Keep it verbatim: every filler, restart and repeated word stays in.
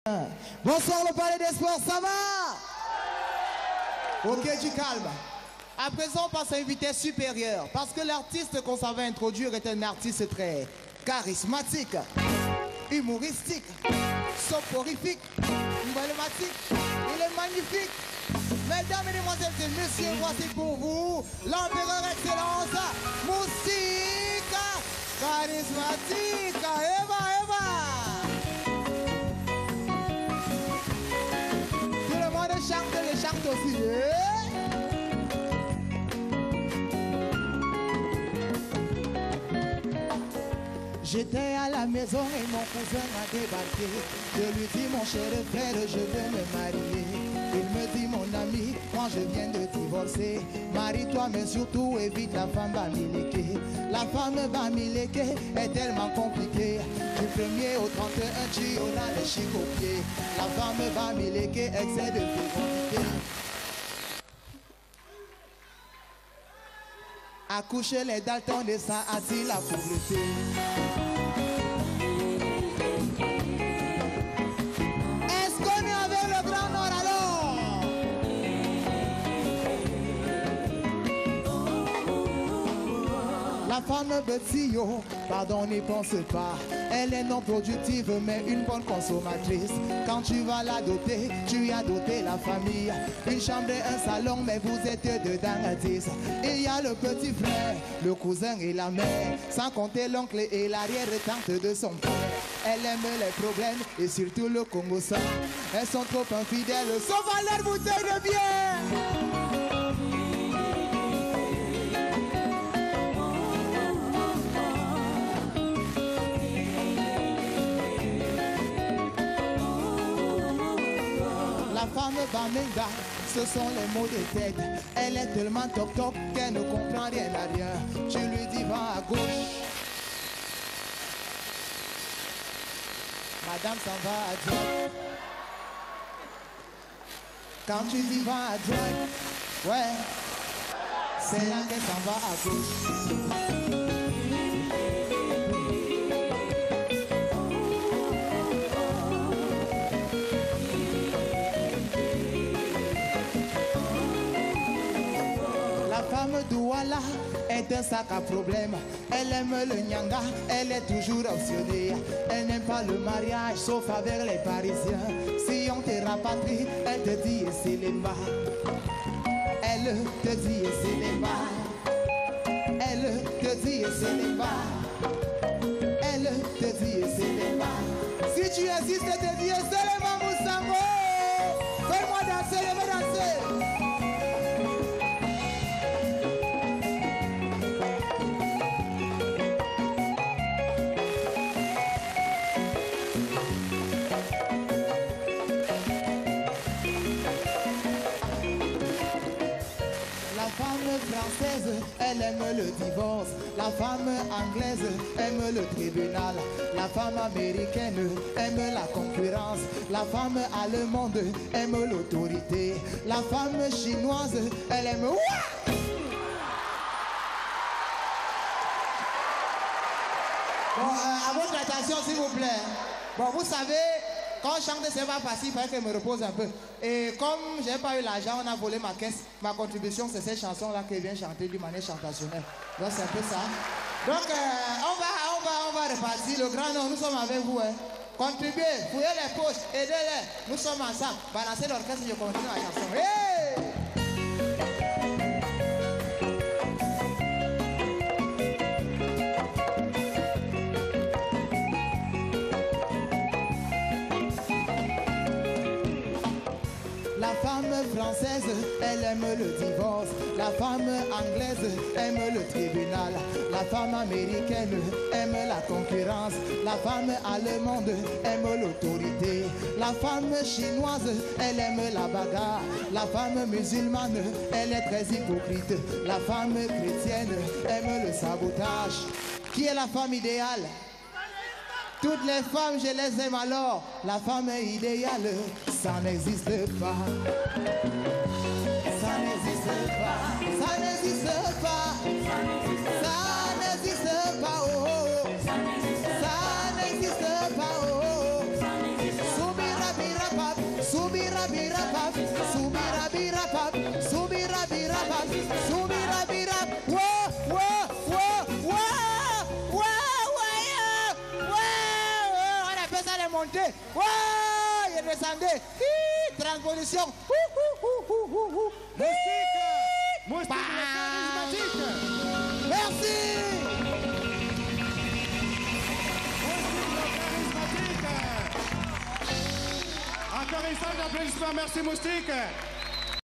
Bonsoir le Palais des Sports, ça va? Ok, du calme. À présent, on passe à une vitesse supérieure parce que l'artiste qu'on s'en va introduire est un artiste très charismatique, humoristique, soporifique, emblématique. Il est magnifique. Mesdames, Mesdemoiselles et Messieurs, voici pour vous l'empereur excellence, musique charismatique. Eva, Eva. Tout le monde chante, je chante aussi. J'étais à la maison et mon cousin m'a débarqué. Je lui dis mon cher frère, je veux me marier. Il me dit mon ami, moi je viens de divorcer. Marie-toi mais surtout évite la femme va m'illéquer. La femme va m'illéquer est tellement compliquée. Du premier au trente et un tu auras les chics aux pieds. La femme va m'illéquer, excès de fécondité. Accoucher les Dalton de ça attire la pauvreté. Est-ce qu'on est avec le Grand Nord alors? La femme Betio, pardon n'y pense pas. Elle est non productive mais une bonne consommatrice. Quand tu vas la doter, tu as doté la famille. Une chambre et un salon mais vous êtes dedans à dix. Il y a le petit frère, le cousin et la mère. Sans compter l'oncle et l'arrière-tante de son père. Elle aime les problèmes et surtout le Congo sang. Elles sont trop infidèles, sauf à leur bouteille de bière. La femme Bamenga, ce sont les mots de tête. Elle est tellement toc toc qu'elle ne comprend rien à rien. Tu lui dis va à gauche, madame s'en va à droite. Quand tu dis va à droite, ouais, c'est là qu'elle s'en va à gauche. La femme Douala est un sac à problème. Elle aime le nyanga, elle est toujours optionnée. Elle n'aime pas le mariage sauf avec les Parisiens. Si on te rapatrie, elle te dit c'est les bas. Elle te dit c'est les bas. Elle te dit c'est les bas. Elle te dit c'est les bas. Si tu insistes, elle te dit c'est les bas Moussango. Fais-moi danser, je veux danser. La femme française, elle aime le divorce. La femme anglaise aime le tribunal. La femme américaine aime la concurrence. La femme allemande aime l'autorité. La femme chinoise, elle aime... Ouah! Bon, euh, à votre attention s'il vous plaît. Bon, vous savez... Quand je chante, c'est pas facile, il fallait que je me repose un peu. Et comme je n'ai pas eu l'argent, on a volé ma caisse. Ma contribution, c'est cette chanson-là que je viens chanter d'une manière chantationnelle. Donc c'est un peu ça. Donc euh, on, va, on, va, on va repartir. Le Grand Nord, nous sommes avec vous. Hein. Contribuez, fouillez les poches, aidez-les. Nous sommes ensemble. Balancez l'orchestre, je continue la chanson. Hey! La femme française, elle aime le divorce. La femme anglaise aime le tribunal. La femme américaine aime la concurrence. La femme allemande aime l'autorité. La femme chinoise, elle aime la bagarre. La femme musulmane, elle est très hypocrite. La femme chrétienne aime le sabotage. Qui est la femme idéale? Toutes les femmes, je les aime alors. La femme idéale, ça n'existe pas. Ça n'existe pas. Ça n'existe pas. Ça n'existe pas. Oh, oh. Ça n'existe pas. Oh, oh. Soubirabi montez. Ouais, il descendez. Hi, transposition. Ouh, ouh, ouh, ouh, ouh, ouh. Moustique, Moustique le charismatique. Merci. Moustique le charismatique. Encore une fois d'applaudissements, merci Moustique.